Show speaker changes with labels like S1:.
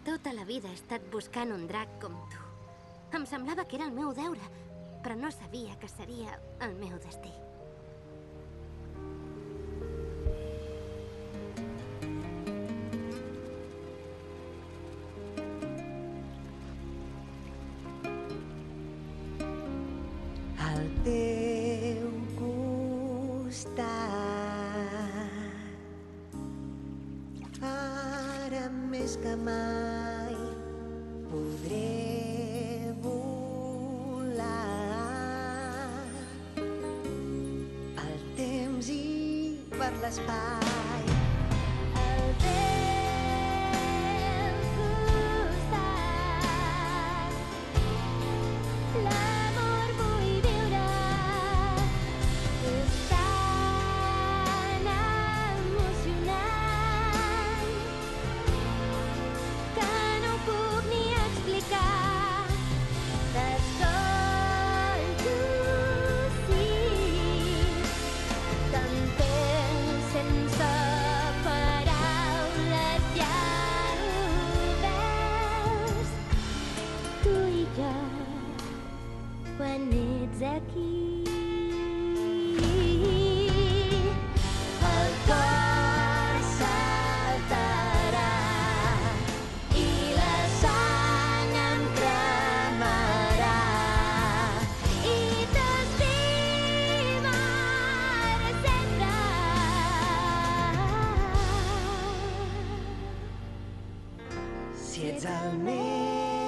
S1: Tota la vida he estat buscant un drac com tu. Em semblava que era el meu deure, però no sabia que seria el meu destí.
S2: Al teu costat, ara més que mai podré volar. El temps i per l'espai.
S3: Al teu costat, l'amor vull viure. És tan emocionant que no ho puc ni explicar. T'escolto, sí, t'entenc sense paraules, ja ho veus. Tu i jo, quan ets aquí, el cor saltarà i la sang em cremarà i t'estimaré sempre.
S2: Si ets el meu